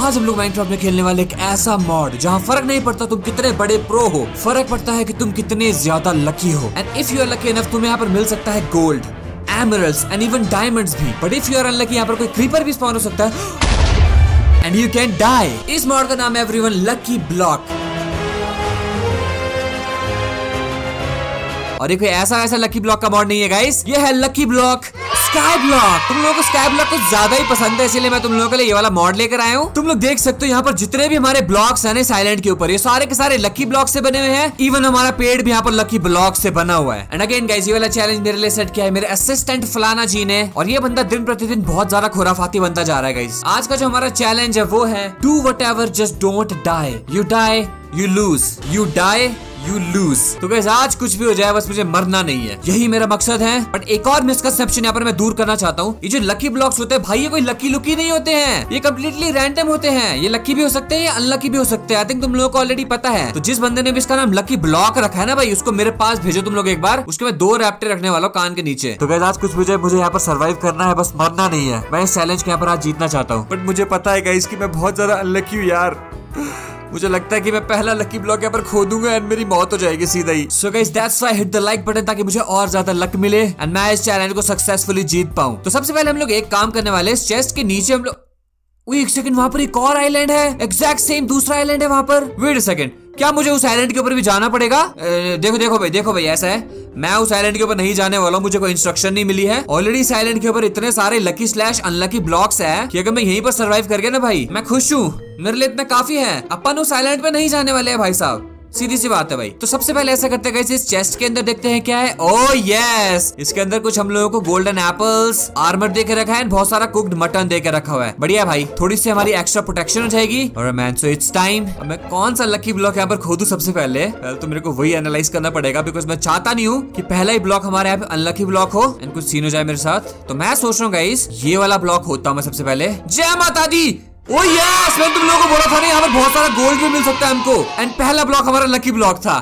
आज हम लोग माइनक्राफ्ट में खेलने वाले एक ऐसा मॉड जहाँ फर्क नहीं पड़ता तुम कितने बड़े प्रो हो, फर्क पड़ता है कि तुम कितने ज्यादा लकी हो। And if you are lucky enough तुम्हें यहाँ पर मिल सकता है gold, emeralds and even diamonds भी। But if you are unlucky यहाँ पर कोई क्रीपर भी स्पॉन हो सकता है एंड यू कैन डाई। इस मॉड का नाम है एवरीवन लकी ब्लॉक। और ये कोई ऐसा लकी ब्लॉक का मॉड नहीं है गाइस, ये है लकी ब्लॉक स्काई ब्लॉक। तुम लोगों को स्काई ब्लॉक कुछ ज्यादा ही पसंद है, इसीलिए मैं तुम लोगों के लिए ये वाला मॉड लेकर आया हूँ। तुम लोग देख सकते हो यहाँ पर जितने भी हमारे ब्लॉक्स हैं इस आइलैंड के ऊपर, ये सारे के सारे लकी ब्लॉक से बने हुए हैं। इवन हमारा पेड़ भी यहाँ पर लकी ब्लॉक से बना हुआ है। एंड अगेन गाइस, ये वाला चैलेंज मेरे लिए सेट किया है मेरे असिस्टेंट फलाना जी ने, और ये बंदा दिन प्रतिदिन बहुत ज्यादा खुराफाती बनता जा रहा है गाइस। आज का जो हमारा चैलेंज है वो है do whatever just don't die. You die you lose, you die you lose. तो गाइस आज कुछ भी हो जाए बस मुझे मरना नहीं है, यही मेरा मकसद है। बट एक और मिसकंसेप्शन यहाँ पर मैं दूर करना चाहता हूँ। ये जो लकी ब्लॉक्स होते हैं भाई, ये कोई लकी लुकी नहीं होते हैं, ये कम्प्लीटली रैंडम होते हैं। ये लकी भी हो सकते हैं, ये अनलकी भी हो सकते हैं। आई थिंक तुम लोगों को ऑलरेडी पता है। तो जिस बंदे ने भी इसका नाम लकी ब्लॉक रखा है ना भाई, उसको मेरे पास भेजो तुम लोग एक बार। उसके मैं 2 रैप्टर रखने वाला हूँ कान के नीचे। तो गाइस आज कुछ भी हो जाए मुझे यहाँ पर सर्वाइव करना है, बस मरना नहीं है। मैं इस चैलेंज के यहाँ पर आज जीतना चाहता हूँ। बट मुझे पता है गाइस कि मैं बहुत ज्यादा अनलकी हूँ यार। मुझे लगता है कि मैं पहला लकी ब्लॉक यहाँ पर खोदूंगा एंड मेरी मौत हो जाएगी सीधा ही। So guys that's why hit the like button ताकि मुझे और ज्यादा लक मिले एंड मैं इस चैलेंज को सक्सेसफुली जीत पाऊं। तो सबसे पहले हम लोग एक काम करने वाले, इस चेस्ट के नीचे हम लोग एक सेकंड, वहां पर एक और आइलैंड है, एग्जैक्ट सेम दूसरा आइलैंड है वहां पर। वेट अ सेकंड, क्या मुझे उस आइलैंड के ऊपर भी जाना पड़ेगा? देखो भाई ऐसा है, मैं उस आइलैंड के ऊपर नहीं जाने वाला हूँ। मुझे कोई इंस्ट्रक्शन नहीं मिली है। ऑलरेडी इस आइलैंड के ऊपर इतने सारे लकी स्लैश अनलकी ब्लॉक्स है कि अगर मैं यहीं पर सर्वाइव कर गया ना भाई, मैं खुश हूँ, मेरे लिए इतना काफी है। अपन उस आइलैंड पे नहीं जाने वाले हैं भाई साहब, सीधी सी बात है भाई। तो सबसे पहले ऐसा करते हैं, इस चेस्ट के अंदर देखते हैं क्या है। ओह यस, इसके अंदर कुछ हम लोगों को गोल्डन एप्पल्स, आर्मर दे के रखा है, बहुत सारा कुक्ड मटन दे के रखा हुआ है। बढ़िया भाई, थोड़ी सी हमारी एक्स्ट्रा प्रोटेक्शन हो जाएगी। और मैन सो इट्स टाइम। अब मैं कौन सा लकी ब्लॉक यहाँ पर खोदूं सबसे पहले तो मेरे को वही एनालाइज करना पड़ेगा, बिकॉज मैं चाहता नहीं हूँ कि पहला ही ब्लॉक हमारे यहाँ पे अनलकी ब्लॉक हो एंड कुछ सीन हो जाए मेरे साथ। तो मैं सोच रहा हूँ गाइस, ये वाला ब्लॉक होता हूँ मैं सबसे पहले। जय माता दी। ओह यस, मैंने तुम लोगों को बोला था ना यहाँ पर बहुत सारा गोल्ड भी मिल सकता है हमको। एंड पहला ब्लॉक हमारा लकी ब्लॉक था।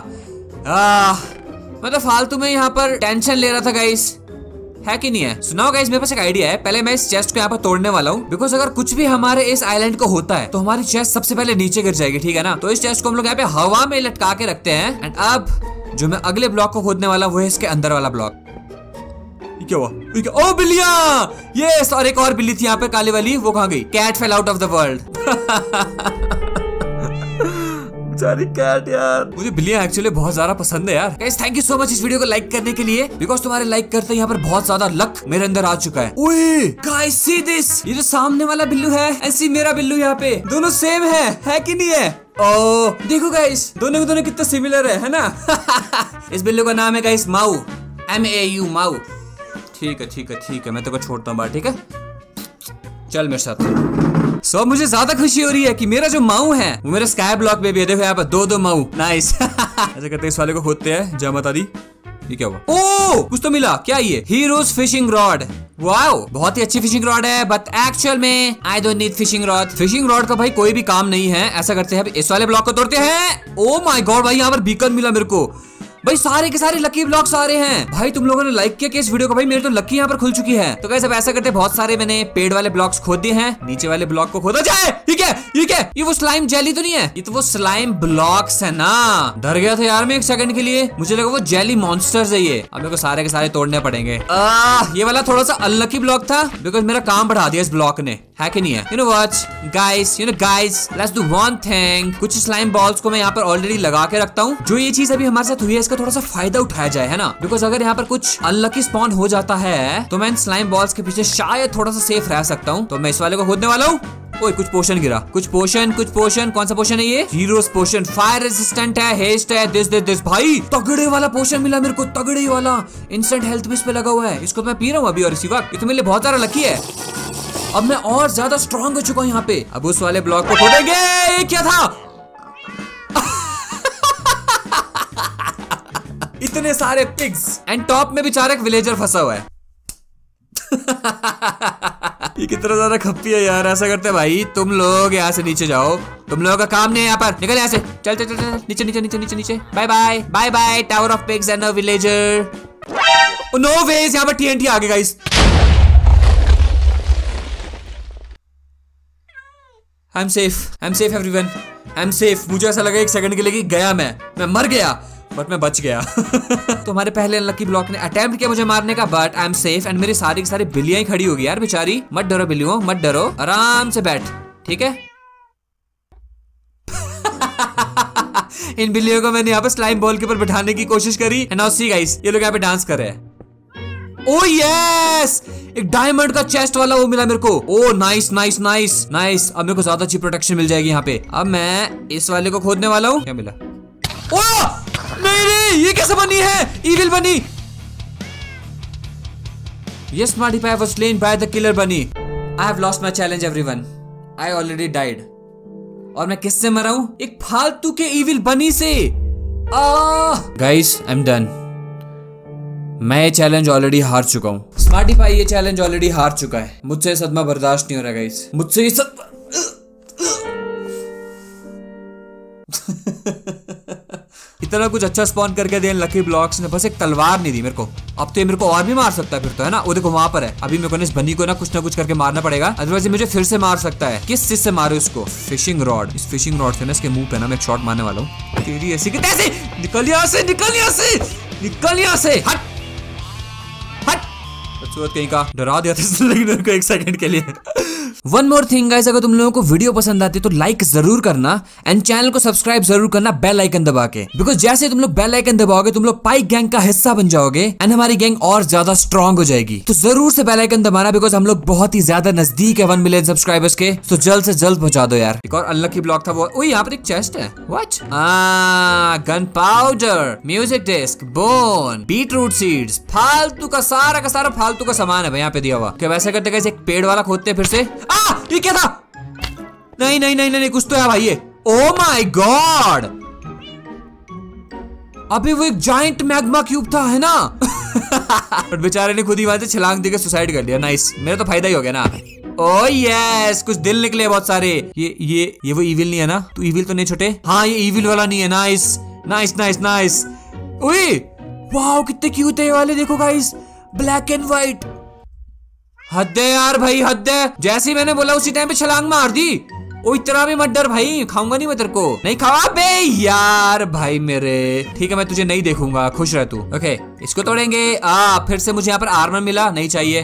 मतलब फालतू में यहाँ पर टेंशन ले रहा था गाइस, है कि नहीं है? सुनाओ गाइस, मेरे पास एक आइडिया है। पहले मैं इस चेस्ट को यहाँ पर तोड़ने वाला हूँ, बिकॉज अगर कुछ भी हमारे इस आइलैंड को होता है तो हमारी चेस्ट सबसे पहले नीचे गिर जाएगी, ठीक है ना? तो इस चेस्ट को हम लोग यहाँ पे हवा में लटका के रखते हैं। एंड अब जो मैं अगले ब्लॉक को खोदने वाला वो है इसके अंदर वाला ब्लॉक। क्या हुआ? ओ बिल्लियां, यस। और एक और बिल्ली थी यहाँ पे काली वाली, वो कहाँ गई? Cat fell out of the world. बेचारी कैट यार। मुझे बिल्लियां एक्चुअली बहुत ज्यादा पसंद है यार। Guys thank you so much इस वीडियो को लाइक करने के लिए, बिकॉज तुम्हारे लाइक करते यहाँ पर बहुत ज्यादा लक मेरे अंदर आ चुका है। ओए गाइस सी दिस, ये जो सामने वाला बिल्लू है ऐसी मेरा बिल्लू यहाँ पे, दोनों सेम है कि नहीं है? ओ देखो गाइस, दोनों के दोनों कितना सिमिलर है ना? इस बिल्लू का नाम है गाइस माऊ, MAU माऊ। ठीक है, मैं तो छोड़ता हूँ बाहर, ठीक है? चल मेरे साथ। सो मुझे ज्यादा खुशी हो रही है कि मेरा जो माऊ है वो मेरे स्काई ब्लॉक में भी है। देखो यहाँ पर 2 माऊ, नाइस। ऐसे करते इस वाले को खोदते हैं। जय माता दी। ये क्या हुआ? ओ कुछ तो मिला। क्या ये? Heroes fishing rod. वाओ, बहुत ही अच्छी फिशिंग रॉड है, बट एक्चुअल में I don't need fishing rod. Fishing rod का भाई कोई भी काम नहीं है। ऐसा करते हैं, इस वाले ब्लॉक को तोड़ते हैं। ओ माय गॉड भाई, यहाँ पर बीकन मिला मेरे को भाई। सारे के सारे लकी ब्लॉक्स आ रहे हैं भाई। तुम लोगों ने लाइक किया कि इस वीडियो को? भाई मेरे तो लकी यहाँ पर खुल चुकी है। तो गाइस अब ऐसा करते हैं, बहुत सारे मैंने पेड़ वाले ब्लॉक्स खोद दिए हैं, नीचे वाले ब्लॉक को खोदा जाए। ठीक है, ये वो स्लाइम जेली तो नहीं है? ये तो वो स्लाइम ब्लॉक्स है ना। डर गया था यार मैं एक सेकंड के लिए, मुझे लगा वो जेली मॉन्स्टर्स है ये। अब मेरे को सारे के सारे तोड़ने पड़ेंगे। ये वाला थोड़ा सा अनलकी ब्लॉक था, बिकॉज मेरा काम बढ़ा दिया इस ब्लॉक ने, है कि नहीं है? You know what guys, let's do one thing. कुछ स्लाइम बॉल्स को मैं यहाँ पर ऑलरेडी लगा के रखता हूँ। जो ये चीज अभी हमारे साथ हुई है इसका थोड़ा सा फायदा उठाया जाए, है ना? बिकॉज अगर यहाँ पर कुछ अनलकी स्पॉन हो जाता है तो मैं इन स्लाइम बॉल्स के पीछे शायद थोड़ा सा सेफ रह सकता हूँ। तो मैं इस वाले को खोदने वाला हूँ। ओए कुछ पोशन गिरा, कुछ पोशन। कौन सा पोशन है ये? हीरोज पोशन, फायर रेजिस्टेंट है, हेस्ट है, दिस भाई तगड़े वाला पोशन मिला मेरे को, तगड़े वाला। इंस्टेंट हेल्थ भी इस पे लगा हुआ है, इसको मैं पी रहा हूँ अभी। और इसी वक्त ये तो मेरे लिए बहुत सारा लकी है। अब मैं और ज्यादा स्ट्रॉन्ग हो चुका हूँ यहाँ पे। अब उस वाले ब्लॉक को खोदेंगे। ये क्या था? इतने सारे पिग्स एंड टॉप में बेचारा एक विलेजर फंसा हुआ है। ये कितना ज्यादा खप्पी है यार। ऐसा करते भाई, तुम लोग यहाँ से नीचे जाओ, तुम लोगों का काम नहीं है यहाँ पर। निकल यहाँ से, चल नीचे। Bye tower of pigs and villager. No ways, यहाँ पर TNT आ गया guys. I am safe everyone, I am safe. मुझे ऐसा लगा 1 सेकंड के लिए कि गया मैं मर गया, बट मैं बच गया। तो हमारे पहले अनलकी ब्लॉक ने अटेम्प्ट किया मुझे मारने का, but I am safe and मेरी सारी की सारी बिल्लियां खड़ी होगी यार बेचारी। मत डरो बिल्लियों, मत डरो, आराम से बैठ, ठीक है। इन बिल्लियों को मैंने यहाँ पे स्लाइम बॉल के ऊपर बिठाने की कोशिश करी एंड नाउ सी गाइस, ये लोग यहाँ पे डांस कर रहे हैं। ओह यस, एक डायमंड का चेस्ट वाला वो मिला मेरे को। Oh nice nice nice nice. अब मेरे को ज्यादा अच्छी प्रोटेक्शन मिल जाएगी यहाँ पे। अब मैं इस वाले को खोदने वाला हूँ। क्या मिला? ओह नहीं, ये कैसे बनी है? इविल बनी। Yes, Smarty Pie was slain by the killer bunny. I have lost my challenge, everyone. I already died. और मैं किससे मरा हूं? एक फालतू के इविल बनी से। Guys, I'm done. मैं ये चैलेंज ऑलरेडी हार चुका हूँ। स्मार्टी पाई ये चैलेंज ऑलरेडी हार चुका है। मुझसे सदमा बर्दाश्त नहीं हो रहा गाइस, मुझसे ये सदमा। इतना कुछ अच्छा स्पॉन करके दिया लकी ब्लॉक्स ने, बस एक तलवार नहीं दी मेरे को। अब तो ये मेरे को और भी मार सकता है फिर तो, है ना। वो देखो वहां पर है। अभी मेरे को इस बनी को ना कुछ करके मारना पड़ेगा, अदरवाइज मुझे फिर से मार सकता है। किस चीज से मारो इसको? Fishing rod. इस फिशिंग रॉड से ना इसके मुंह पे ना मैं एक शॉट मारने वाला हूँ। तेरी ऐसी की तैसी। निकल यहाँ से, निकल यहाँ से, निकल यहाँ से, हट हट। बदसूरत कहीं का, डरा दिया था मेरे को 1 सेकंड के लिए। वन मोर थिंग गाइस, अगर तुम लोगों को वीडियो पसंद आती है तो लाइक जरूर करना एंड चैनल को सब्सक्राइब जरूर करना बेल आइकन दबा के, बिकॉज जैसे तुम लोग बेल आइकन दबाओगे तुम लोग पाइक गैंग का हिस्सा बन जाओगे एंड हमारी गैंग और ज्यादा स्ट्रॉन्ग हो जाएगी। तो जरूर से बेल आइकन दबाना, बिकॉज हम लोग बहुत ही ज्यादा नजदीक है 1 मिलियन सब्सक्राइबर्स के। तो जल्द से जल्द पहुंचा दो यार। एक और अनलकी ब्लॉक था वो। यहाँ पर एक चेस्ट है। What? Gunpowder, music disc, bone, beetroot seeds, फालतू का सारा फालतू का सामान है भाई यहाँ पे दिया हुआ। क्या वैसे करते कैसे एक पेड़ वाला खोदते फिर से? ये क्या था? नहीं नहीं नहीं नहीं, कुछ तो है भाई ये। ओ माय गॉड, अभी वो एक जाइंट मैग्मा क्यूब था, है ना। बट बेचारे ने खुद ही वहां से छलांग देकर सुसाइड कर लिया। नाइस, मेरा तो फायदा ही हो गया ना। ओ यस, कुछ दिल निकले बहुत सारे। ये वो इविल नहीं है ना? तू इविल तो नहीं छोटे? हाँ ये इविल वाला नहीं है। Nice nice nice nice. ओए वाओ, कितने क्यूट है ये वाले। देखो गाइस, ब्लैक एंड व्हाइट। हद है यार भाई, हद है। जैसे ही मैंने बोला उसी टाइम पे छलांग मार दी। ओ इतना भी मत डर भाई, खाऊंगा नहीं मैं तेरे को। नहीं खावा बे यार भाई मेरे। ठीक है मैं तुझे नहीं देखूंगा, खुश रह तू। ओके इसको तोड़ेंगे। फिर से मुझे यहाँ पर आर्मर मिला, नहीं चाहिए।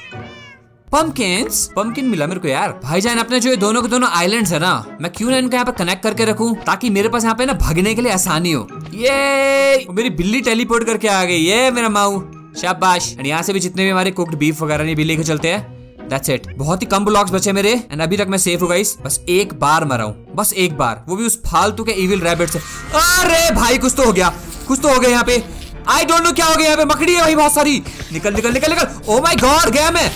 पंपकिन मिला मेरे को यार। भाईजान अपने जो ये दोनों के दोनों आइलैंड्स है ना, मैं क्यों ना इनको यहाँ पर कनेक्ट करके रखूं ताकि मेरे पास यहाँ पे ना भागने के लिए आसानी हो। ये मेरी बिल्ली टेलीपोर्ट करके आ गई। ये मेरा माऊ, शाबाश। यहाँ से भी जितने भी हमारे कुक्ड बीफ वगैरह नहीं भी लेके चलते हैं। That's it। बहुत ही कम ब्लॉक्स बचे मेरे एंड अभी तक मैं सेफ हूँ गाइस। बस एक बार मरा हूँ, बस एक बार, वो भी उस फालतू के इविल रैबिट से। अरे भाई कुछ तो हो गया, कुछ तो हो गया यहाँ पे। आई डोंट नो क्या हो गया यहाँ पे। मकड़ी है भाई बहुत सारी। निकल निकल निकल निकल। ओ माय गॉड, गया मैं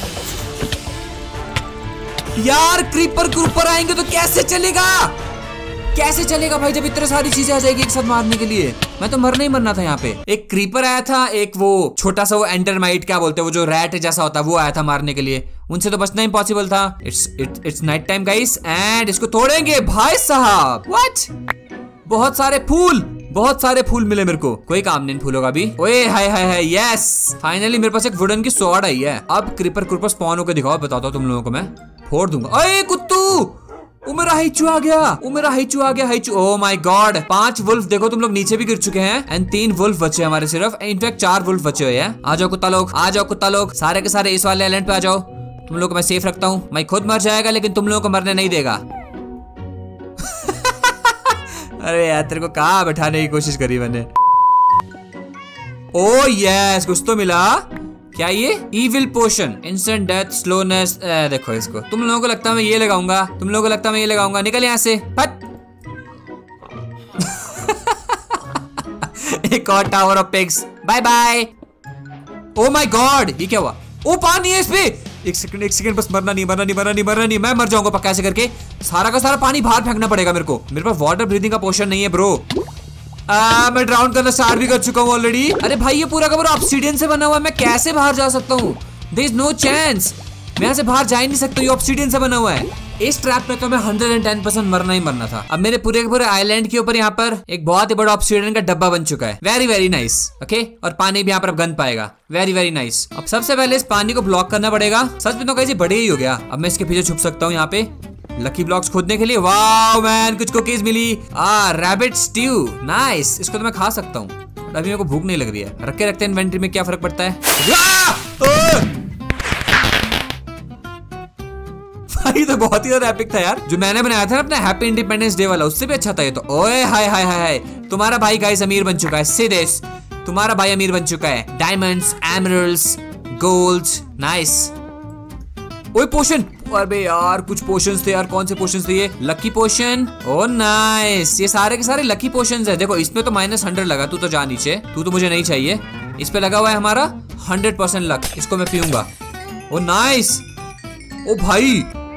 यार। क्रीपर आएंगे तो कैसे चलेगा? कैसे चलेगा भाई जब इतनी सारी चीजें आ जाएगी एक साथ मारने के लिए? मैं तो मरना ही मरना था यहाँ पे। एक क्रीपर आया था, एक वो छोटा सा वो एंटरमाइट क्या बोलते हैं, वो जो रैट जैसा होता है, वो आया था मारने के लिए। उनसे तो बचना इम्पॉसिबल था। It's night time guys and इसको तोड़ेंगे भाई साहब। व्हाट? बहुत सारे फूल मिले मेरे को। कोई काम नहीं इन फूलों का भी। ओए हाय हाय हाय, यस फाइनली मेरे पास एक वुडन की स्वॉर्ड आई है। अब क्रीपर स्पॉन होकर दिखाओ, बताता हूँ तुम लोगों को मैं। फोड़ दूंगा। अरे कुत्तू, वो मेरा हाइचू आ गया। हाइचू। ओह माय गॉड, 5 वुल्फ देखो तुम लोग नीचे भी गिर चुके हैं एंड 3 वुल्फ बचे हमारे सिर्फ। इनफैक्ट 4 वुल्फ बचे हुए हैं। आ जाओ कुत्ता लोग, सारे के सारे इस वाले आइलैंड पे आ जाओ। तुम लोग को मैं सेफ रखता हूँ। मैं खुद मर जाएगा लेकिन तुम लोगों को मरने नहीं देगा। अरे यार तेरे को कहाँ बैठाने की कोशिश करी मैंने। ओ यस, कुछ तो मिला। क्या ये? Evil potion, instant death, slowness. देखो इसको। तुम लोगों को लगता है मैं ये लगाऊंगा। निकल यहाँ से, हट। एक और tower of pigs, bye bye. Oh my god, ये क्या हुआ? ओ पानी है इसपे। एक सेकंड बस, मरना नहीं। मैं मर जाऊंगा पक्का ऐसे करके। सारा का सारा पानी बाहर फेंकना पड़ेगा मेरे को। मेरे पास वाटर ब्रीदिंग का पोशन नहीं है ब्रो। मैं ड्राउन करना स्टार्ट भी कर चुका हूँ ऑलरेडी। अरे भाई ये पूरा का पूरा ऑब्सीडियन से बना हुआ है, मैं कैसे बाहर जा सकता हूँ? देयर इज नो चांस, मैं यहाँ से बाहर जा ही नहीं सकता। ये ऑब्सीडियन से बना हुआ है। इस ट्रैप में तो मैं 110% मरना ही मरना था। अब मेरे पूरे के पूरे आइलैंड के ऊपर यहाँ पर एक बहुत ही बड़ा ऑब्सीडियन का डब्बा बन चुका है। Very very nice. ओके, और पानी भी यहाँ पर अब गन पाएगा। Very very nice. अब सबसे पहले इस पानी को ब्लॉक करना पड़ेगा। सच में तो कैसे बड़े ही हो गया। अब मैं इसके पीछे छुप सकता हूँ यहाँ पे। लकी ब्लॉक्स खोदने के लिए। वाओ मैन, कुछ कुकीज मिली। Rabbit stew, nice. इसको तो मैं खा सकता हूँ, अभी मेरे को भूख नहीं लग रही है। रख के रखते हैं इन्वेंटरी में, क्या फर्क पड़ता है। भाई तो बहुत ही ज्यादा एपिक था यार। जो मैंने बनाया था ना अपना हैप्पी इंडिपेंडेंस डे वाला, उससे भी अच्छा था ये तो। ओए हाय हाय हाय हाय, तुम्हारा भाई गाइस अमीर बन चुका है। से दिस, तुम्हारा भाई अमीर बन चुका है। Diamonds, emeralds, golds, nice. ओए पोशन, अरे यार कुछ पोशंस थे यार। कौन से पोशंस थे ये? Lucky potion, oh nice. ये सारे के सारे लकी पोशंस है। देखो इसमें तो -100 लगा। तू तो जा नीचे, तू तो मुझे नहीं चाहिए। इस पे लगा हुआ है हमारा 100% लक। इसको मैं पीऊंगा। ओ नाइस। ओ भाई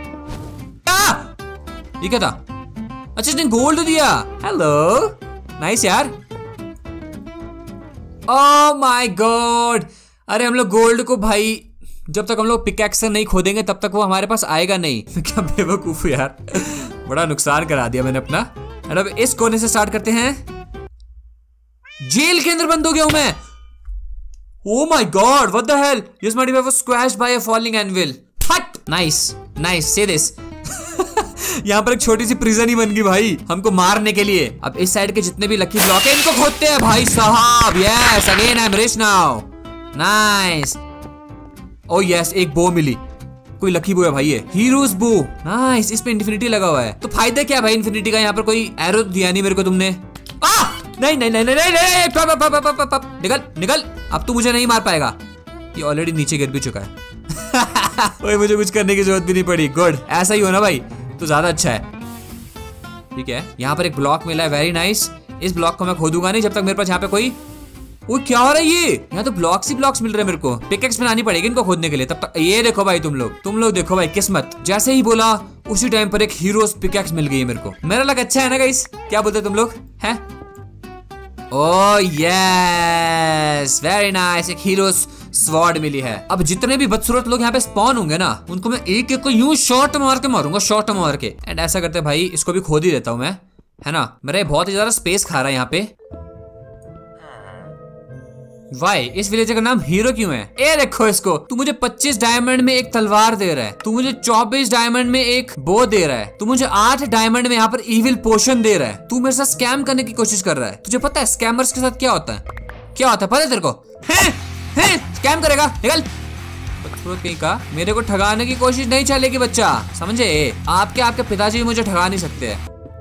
ये क्या था? अच्छा इसने गोल्ड दिया। हेलो, नाइस यार। Oh my god. अरे हम लोग गोल्ड को भाई जब तक हम लोग पिकैक्स से नहीं खोदेंगे तब तक वो हमारे पास आएगा नहीं। क्या बेवकूफ हूँ यार, बड़ा नुकसान करा दिया मैंने अपना। अब इस कोने से स्टार्ट करते हैं। जेल के अंदर बंद हो गया हूं मैं। Oh my god, what the hell. Yes my device was squashed by a falling anvil. हट, नाइस नाइस, से दिस। यहाँ पर एक छोटी सी प्रिजन ही बन गई भाई हमको मारने के लिए। अब इस साइड के जितने भी लकी ब्लॉक है इनको खोदते हैं भाई साहब। Yes, again I am rich now. Nice. Oh yes, एक बो मिली। कोई लकी बो है भाई ये, हीरोज बो। नाइस, इस पे इन्फिनिटी लगा हुआ है। तो फायदा क्या भाई इन्फिनिटी का? यहाँ पर कोई एरो दिया नहीं मेरे को तुमने। नहीं नहीं नहीं नहीं नहीं, निकल निकल। अब तू मुझे नहीं मार पाएगा। ये ऑलरेडी नीचे गिर भी चुका है। ओए मुझे कुछ करने की जरूरत भी नहीं पड़ी। गुड, ऐसा ही हो ना भाई तो ज्यादा अच्छा है। ठीक है, यहाँ पर एक ब्लॉक मिला है, वेरी नाइस। इस ब्लॉक को मैं खोदूंगा नहीं जब तक मेरे पास यहाँ पे कोई। वो क्या हो रहा है ये? यहाँ तो ब्लॉक्स ही ब्लॉक्स मिल रहे हैं मेरे को। पिकेक्स बनानी पड़ेगी इनको खोदने के लिए। तब तक ये देखो भाई, तुम लोग देखो भाई, किस्मत। जैसे ही बोला उसी टाइम पर एक हीरोज पिकेक्स मिल गई है मेरे को। मेरा लग अच्छा है ना गाइस? क्या बोलते तुम लोग हैं? Oh yes, very nice. एक हीरोज स्वॉर्ड मिली है। अब जितने भी बदसूरत लोग यहाँ पे स्पॉन होंगे ना उनको मैं एक एक को यूं शॉट मार के मारूंगा, शॉट मार के। एंड ऐसा करते भाई इसको भी खोद ही देता हूँ मैं, है ना। मेरा बहुत ही ज्यादा स्पेस खा रहा है यहाँ पे। वाई इस विलेजर का नाम हीरो क्यों है? ए देखो इसको, तू मुझे 25 डायमंड में एक तलवार दे रहा है, तू मुझे 24 डायमंड में एक बो दे रहा है, तू मुझे 8 डायमंड में यहाँ पर इविल पोशन दे रहा है। तू मेरे साथ स्कैम करने की कोशिश कर रहा है। तुझे पता है स्कैमर्स के साथ क्या होता है? क्या होता है पता है तेरे को? हैं स्कैम करेगा, निकल। कहीं का मेरे को ठगाने की कोशिश नहीं चलेगी बच्चा, समझे? आपके पिताजी भी मुझे ठगा नहीं सकते।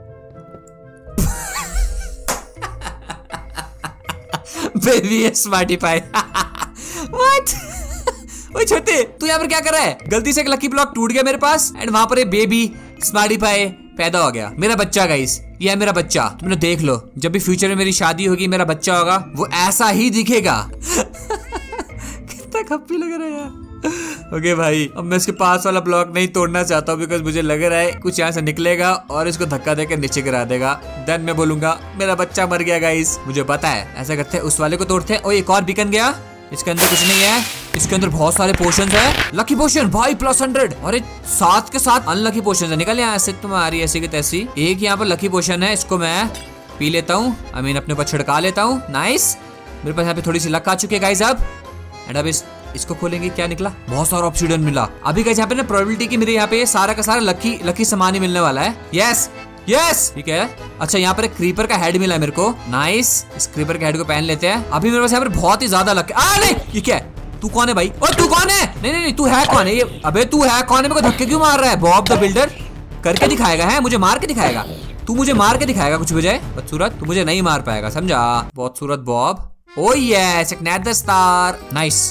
Baby smarty pie. व्हाट? ओए छोटे, तू यहाँ पर क्या कर रहा है? गलती से एक लकी ब्लॉक टूट गया मेरे पास एंड वहां पर बेबी स्मार्टी पाई पैदा हो गया। मेरा बच्चा गाइस, ये है मेरा बच्चा। तुमने देख लो, जब भी फ्यूचर में मेरी शादी होगी मेरा बच्चा होगा वो ऐसा ही दिखेगा। कितना खप्पी लग रहा है यार। ओके भाई, अब मैं इसके पास वाला ब्लॉक नहीं तोड़ना चाहता हूँ बिकॉज मुझे लग रहा है कुछ यहाँ से निकलेगा और इसको धक्का देकर नीचे गिरा देगा। देन मैं बोलूंगा मेरा बच्चा मर गया गाइस। मुझे पता है। ऐसा करते हैं, उस वाले को तोड़ते हैं। और एक और बीकन गया, इसके अंदर कुछ नहीं है। इसके अंदर बहुत सारे पोशन है। लकी पोशन भाई +100 और साथ के साथ अनलकी पोशन है। निकल यहाँ से तुम्हारी ऐसी की तैसी। एक यहाँ पर लकी पोशन है, इसको मैं पी लेता हूँ। आई मीन अपने ऊपर छिड़का लेता हूँ। नाइस, मेरे पास यहाँ पे थोड़ी सी लक आ चुकी है गाइस अब। एंड अब इसको खोलेंगे, क्या निकला? बहुत सारा ऑब्सीडियन मिला। अभी गाइस यहाँ पे ना प्रोबेबिलिटी की मेरे यहाँ पे सारा का सारा लकी सामान ही मिलने वाला है। यस यस, ठीक है। अच्छा यहाँ पर एक क्रीपर का हेड मिला है मेरे को। नाइस, इस क्रीपर के हेड को पहन लेते हैं। अभी मेरे पास यहाँ पर बहुत ही ज्यादा लक। नहीं, ये क्या है? तू कौन है भाई? और तू कौन है? नहीं नहीं, तू है कौन है ये? अबे तू है कौन है? मेरे को धक्के क्यों मार रहा है? बॉब द बिल्डर करके दिखाएगा है? मुझे मार के दिखाएगा? तू मुझे मार के दिखाएगा कुछ बजाय? बदसूरत, तू मुझे नहीं मार पाएगा, समझा? बहुत सूरत बॉब। ओह यस, एक नेट द स्टार। नाइस,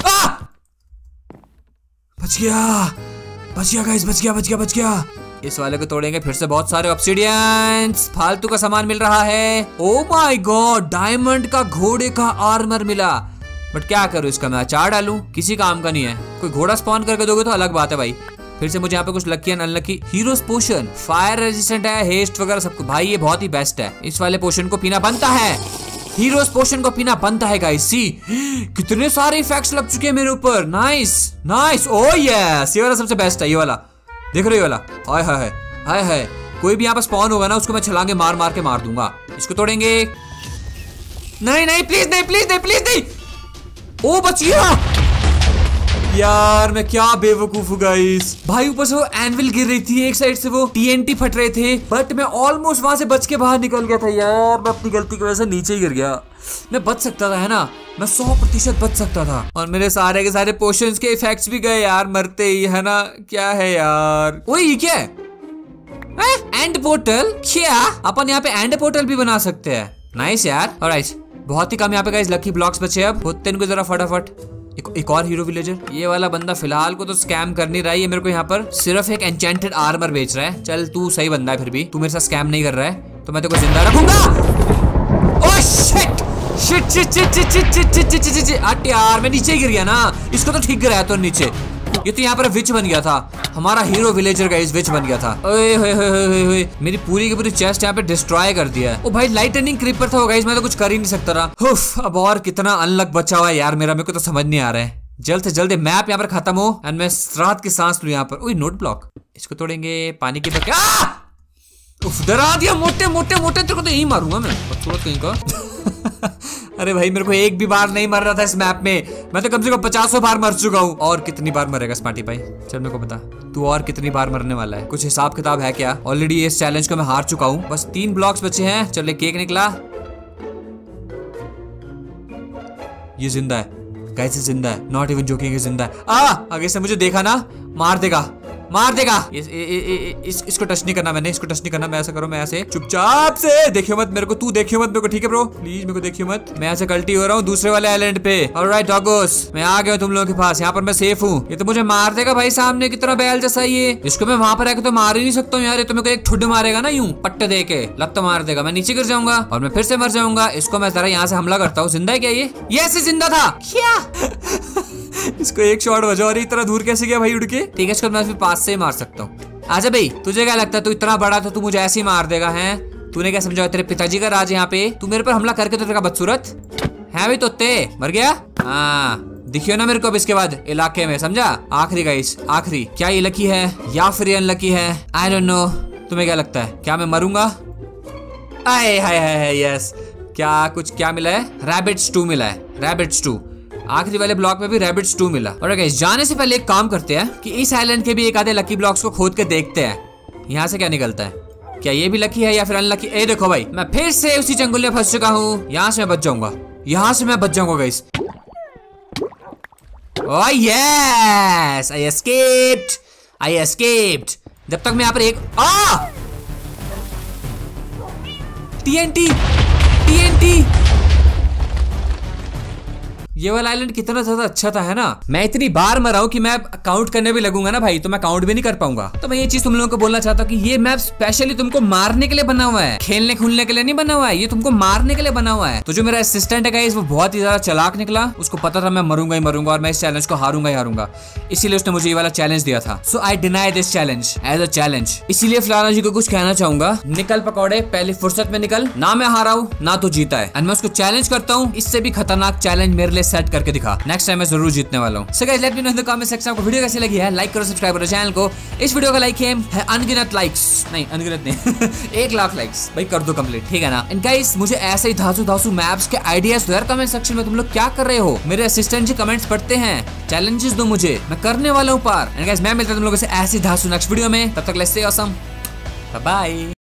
बच गया गाइस, बच गया। इस वाले को तोड़ेंगे फिर से। बहुत सारे ऑब्सीडियंस, फालतू का सामान मिल रहा है। ओ माय गॉड, डायमंड का घोड़े का आर्मर मिला। बट क्या करूं इसका? मैं अचार डालूं? किसी काम का नहीं है। कोई घोड़ा स्पॉन करके दोगे तो अलग बात है भाई। फिर से मुझे यहाँ पे कुछ lucky and unlucky. Hero's potion fire resistant है, हेस्ट वगैरह सबको भाई ये बहुत ही बेस्ट है। इस वाले पोशन को पीना बनता है, हीरोज पोशन को पीना बनता है गाइस। सी कितने सारे इफेक्ट्स लग चुके हैं मेरे ऊपर। नाइस नाइस, ओह यस, ये वाला सबसे बेस्ट है। ये वाला देख रहे हो? ये वाला हाय हाय हाय हाय। कोई भी यहाँ पर स्पॉन होगा ना उसको मैं छलांगे मार के मार दूंगा। इसको तोड़ेंगे। नहीं नहीं, प्लीज नहीं, प्लीज नहीं, प्लीज नहीं। ओ बच गया। यार मैं क्या बेवकूफ हूँ गाइस। भाई ऊपर से वो एनविल गिर रही थी, एक साइड से वो TNT फट रहे थे, बट मैं ऑलमोस्ट वहां से बच के बाहर निकल गया था यार। मैं अपनी गलती की वजह से नीचे ही गिर गया। मैं बच सकता था, है ना, मैं 100% बच सकता था। और मेरे सारे के सारे पोशंस के इफेक्ट्स भी गए यार मरते ही, है ना। क्या है यार, ओए ये क्या है? End portal? क्या अपन यहाँ पे एंड पोर्टल भी बना सकते हैं? नाइस यार। ऑलराइट, बहुत ही कम यहाँ पे गाइस लकी ब्लॉक्स बचे। अब होते इनको जरा फटाफट। एक और हीरो विलेजर। ये वाला बंदा फिलहाल को तो स्कैम कर नहीं रहा है, ये मेरे को यहाँ पर सिर्फ एक एन्चेंटेड आर्मर बेच रहा है। चल तू सही बंदा है, फिर भी तू मेरे साथ स्कैम नहीं कर रहा है तो मैं तेरे को जिंदा रखूंगा। Oh shit shit shit shit shit shit shit shit shit shit shit. हट यार, मैं नीचे गिर गया ना। इसको तो ठीक गिराया तो नीचे। ये तो यहाँ पर विच बन गया था, हमारा हीरो विलेजर गाइस विच बन गया था। ओए होए होए होए होए, मेरी पूरी की पूरी चेस्ट यहाँ पे डिस्ट्रॉय कर दिया है। ओ भाई लाइटनिंग क्रीपर था वो गाइस, मैं तो कुछ कर ही नहीं सकता रहा। उफ, अब और कितना अनलक बचा हुआ है यार मेरा, मेरे को तो समझ नहीं आ रहा है। जल्द से जल्द मैप यहाँ पर खत्म हो एंड मैं रात की सांस लूं यहाँ पर। ओए नोट ब्लॉक, इसको तोड़ेंगे। पानी के बके डरा दिया। मोटे मोटे मोटे तेरे को तो यही मारूंगा मैं, बदसूरत कहीं का। अरे भाई मेरे को एक भी बार नहीं मर रहा था इस मैप में, मैं तो कम से कम 50 बार मर चुका हूँ। और कितनी बार मरेगा स्मार्टी भाई? चल मेरे को बता, तू और कितनी बार मरने वाला है? कुछ हिसाब किताब है क्या? ऑलरेडी इस चैलेंज को मैं हार चुका हूँ, बस 3 ब्लॉक्स बचे हैं। चल केक निकला, ये जिंदा है गाइस, जिंदा है, नॉट इवन जोकिंग, ये जिंदा है। आगे से मुझे देखा ना, मार देगा मार देगा। इसको टच नहीं करना मैंने, इसको टच नहीं करना। मैं ऐसा करूँ, मैं ऐसे चुपचाप से, देखियो मत मेरे को, तू देखियो मत मेरे को, ठीक है ब्रो? प्लीज मेरे को देखियो मत, मैं ऐसे गलती हो रहा हूँ दूसरे वाले आइलैंड पे। ऑलराइट डॉगोस, मैं आ गया तुम लोगों के पास, यहाँ पर मैं सेफ हूँ। ये तो मुझे मार देगा भाई, सामने कितना बैल जैसा ये। इसको मैं वहां पर आके तो मार ही नहीं सकता हूँ यार, ये तो मेरे को एक ठुड मारेगा ना, यूं पट्टे दे के लत तो मार देगा, मैं नीचे गिर जाऊंगा और मैं फिर से मर जाऊंगा। इसको मैं जरा यहाँ से हमला करता हूँ। जिंदा है क्या ये? ऐसे जिंदा था क्या? इसको एक शॉट बजा और इतना दूर कैसे गया भाई उड़ के? ठीक है, इसको मैं पास से ही मार सकता हूँ। आजा भाई, तुझे क्या लगता है तू इतना बड़ा था, तू मुझे ऐसे ही मार देगा? है तूने क्या समझा? तेरे पिताजी का राज यहाँ पे, तू मेरे पर हमला करके तो तेरा बदसूरत है भाई। तो मर गया। हाँ दिखियो ना मेरे को अब इसके बाद इलाके में, समझा? आखिरी गाइस, आखिरी। क्या ये लकी है या फिर अनलकी है? I don't know. तुम्हें क्या लगता है, क्या मैं मरूंगा? आए हाय हाय, यस। क्या मिला है? रैबिट स्टू मिला है, रैबिट स्टू। आखिरी वाले ब्लॉक में भी रैबिट स्टू मिला। और गाइस जाने से पहले एक काम करते हैं कि इस आइलैंड के भी एक आधे लकी ब्लॉक्स को खोद के देखते हैं, यहाँ से क्या निकलता है। क्या ये भी लकी है या फिर अनलकी? ए देखो भाई, मैं फिर से उसी जंगल में फंस चुका हूँ। यहाँ से मैं बच जाऊंगा, यहाँ से मैं बच जाऊंगा guys. Oh yes, I escaped. जब तक मैं यहाँ पर एक TNT। ये वाला आइलैंड कितना ज्यादा अच्छा था, है ना? मैं इतनी बार मरा हूं कि मैं काउंट करने भी लगूंगा ना भाई, तो मैं काउंट भी नहीं कर पाऊंगा। तो मैं ये चीज तुम लोगों को बोलना चाहता हूँ कि ये मैप स्पेशली तुमको मारने के लिए बना हुआ है, खेलने खुलने के लिए नहीं बना हुआ है, ये तुमको मारने के लिए बना हुआ है। तो जो मेरा असिस्टेंट है गाइस, वो बहुत ही ज्यादा चालाक निकला। उसको पता था मैं मरूंगा ही मरूंगा और मैं इस चैलेंज को हारूंगा ही हारूंगा, इसीलिए उसने मुझे ये वाला चैलेंज दिया था। So I deny this challenge as a challenge. इसीलिए फलाना जी को कुछ कहना चाहूंगा, निकल पकौड़े, पहली फुर्सत में निकल। ना मैं हारा हूँ ना तो जीता है, एंड मैं उसको चैलेंज करता हूँ, इससे भी खतरनाक चैलेंज मेरे लिए सेट करके दिखा। नेक्स्ट टाइम मैं जरूर जीतने वाला हूँ। So guys let me know in the comment section आपको वीडियो कैसी लगी है। लाइक करो, सब्सक्राइब करो चैनल को। इस वीडियो का लाइक है अनगिनत लाइक्स, नहीं अनगिनत नहीं 1 लाख लाइक्स भाई कर दो कंप्लीट, ठीक है ना? एंड गाइस मुझे ऐसे ही धासु मैप्स के आइडियाज दो यार कमेंट सेक्शन में। तुम लोग क्या कर रहे हो? मेरे असिस्टेंट जी कमेंट्स पढ़ते हैं, चैलेंजेस दो मुझे, मैं करने वाला हूँ पार। एंड गाइस मैं मिलता हूं तुम लोगों से ऐसी धासु नेक्स्ट वीडियो में, तब तक let's stay awesome, bye bye.